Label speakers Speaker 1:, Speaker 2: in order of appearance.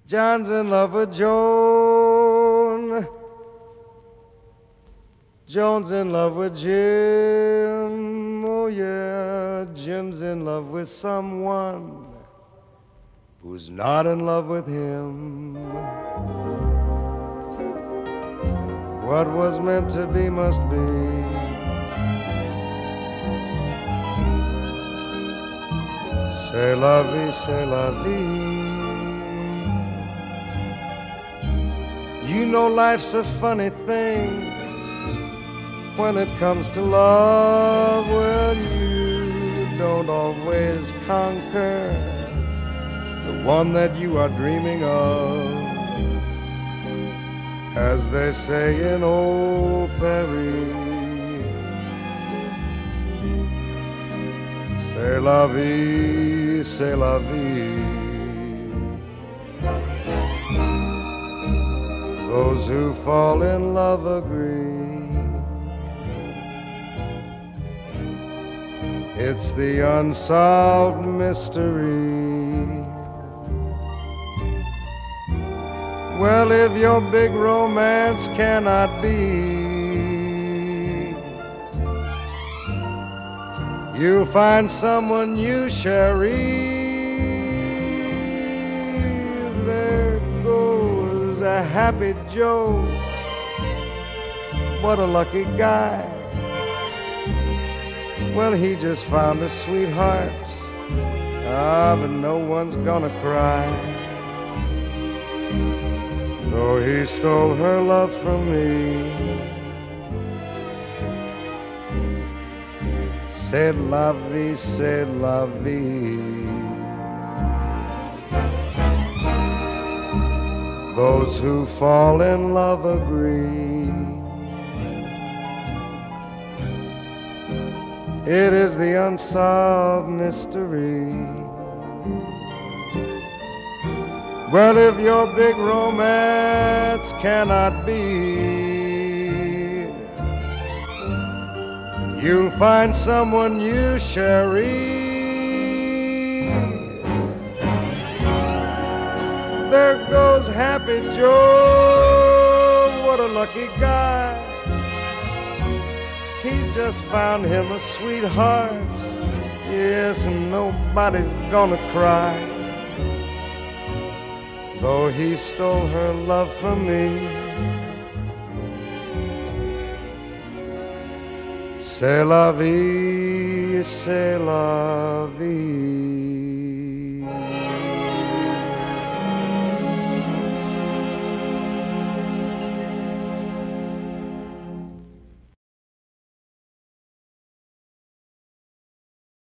Speaker 1: John's in love with Joan. Joan's in love with Jim. Oh yeah, Jim's in love with someone who's not in love with him. What was meant to be must be. C'est la vie, c'est la vie. You know life's a funny thing. When it comes to love, well, you don't always conquer the one that you are dreaming of. As they say in old Paris, c'est la vie, c'est la vie. Those who fall in love agree. It's the unsolved mystery. Well, if your big romance cannot be, you'll find someone you shall read. There goes a happy Joe. What a lucky guy. Well, he just found a sweetheart. Ah, but no one's gonna cry. Though he stole her love from me. C'est la vie, c'est la vie. Those who fall in love agree. It is the unsolved mystery. Well, if your big romance cannot be, you'll find someone you shall read. There goes Happy Joe, what a lucky guy. He just found him a sweetheart. Yes, and nobody's gonna cry. Though he stole her love from me. C'est la vie, c'est la vie.